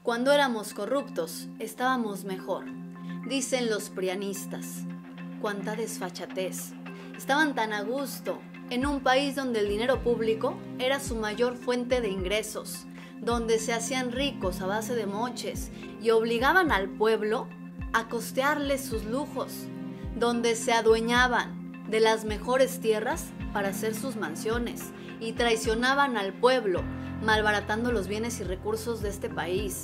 Cuando éramos corruptos, estábamos mejor, dicen los prianistas. Cuánta desfachatez. Estaban tan a gusto, en un país donde el dinero público era su mayor fuente de ingresos, donde se hacían ricos a base de moches y obligaban al pueblo a costearles sus lujos, donde se adueñaban de las mejores tierras para hacer sus mansiones y traicionaban al pueblo, malbaratando los bienes y recursos de este país.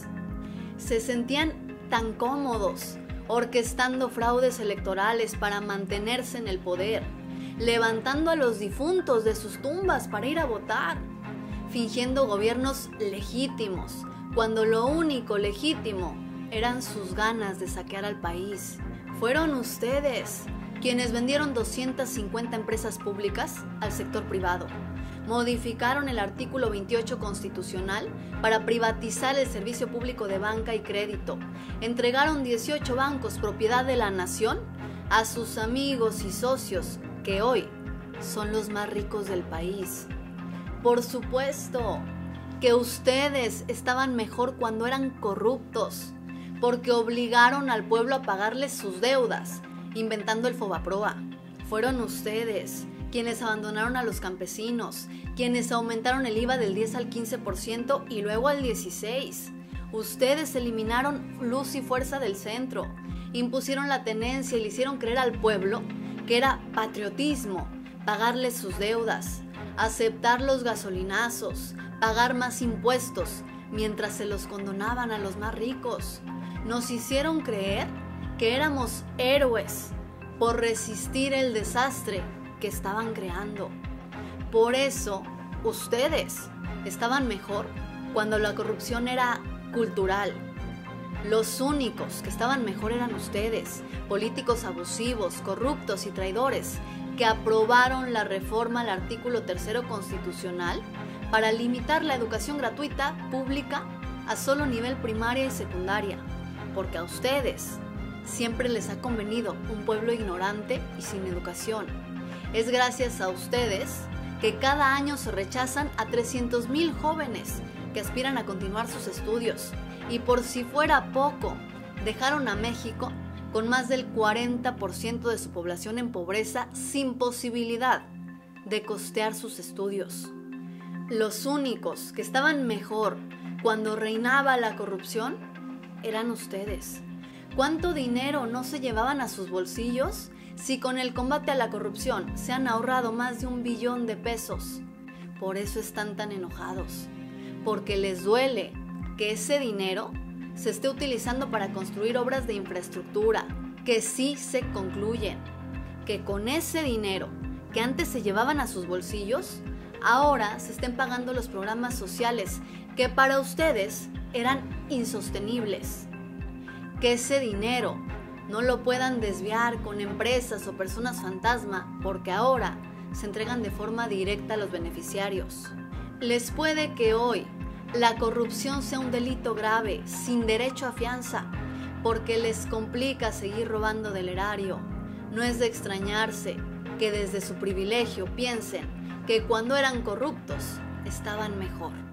Se sentían tan cómodos, orquestando fraudes electorales para mantenerse en el poder, levantando a los difuntos de sus tumbas para ir a votar, fingiendo gobiernos legítimos, cuando lo único legítimo eran sus ganas de saquear al país. Fueron ustedes quienes vendieron 250 empresas públicas al sector privado. Modificaron el artículo 28 constitucional para privatizar el servicio público de banca y crédito. Entregaron 18 bancos propiedad de la nación a sus amigos y socios, que hoy son los más ricos del país. Por supuesto que ustedes estaban mejor cuando eran corruptos, porque obligaron al pueblo a pagarles sus deudas, inventando el Fobaproa. Fueron ustedes quienes abandonaron a los campesinos, quienes aumentaron el IVA del 10 al 15% y luego al 16%. Ustedes eliminaron luz y fuerza del centro, impusieron la tenencia y le hicieron creer al pueblo que era patriotismo pagarles sus deudas, aceptar los gasolinazos, pagar más impuestos, mientras se los condonaban a los más ricos. Nos hicieron creer que éramos héroes por resistir el desastre que estaban creando. Por eso, ustedes estaban mejor cuando la corrupción era cultural. Los únicos que estaban mejor eran ustedes, políticos abusivos, corruptos y traidores, que aprobaron la reforma al artículo 3 constitucional para limitar la educación gratuita pública a solo nivel primaria y secundaria, porque a ustedes siempre les ha convenido un pueblo ignorante y sin educación. Es gracias a ustedes que cada año se rechazan a 300,000 jóvenes que aspiran a continuar sus estudios. Y por si fuera poco, dejaron a México con más del 40% de su población en pobreza sin posibilidad de costear sus estudios. Los únicos que estaban mejor cuando reinaba la corrupción eran ustedes. ¿Cuánto dinero no se llevaban a sus bolsillos si con el combate a la corrupción se han ahorrado más de 1 billón de pesos? Por eso están tan enojados, porque les duele que ese dinero se esté utilizando para construir obras de infraestructura que sí se concluyen, que con ese dinero que antes se llevaban a sus bolsillos, ahora se estén pagando los programas sociales que para ustedes eran insostenibles. Que ese dinero no lo puedan desviar con empresas o personas fantasma, porque ahora se entregan de forma directa a los beneficiarios. Les puede que hoy la corrupción sea un delito grave, sin derecho a fianza, porque les complica seguir robando del erario. No es de extrañarse que desde su privilegio piensen que cuando eran corruptos estaban mejor.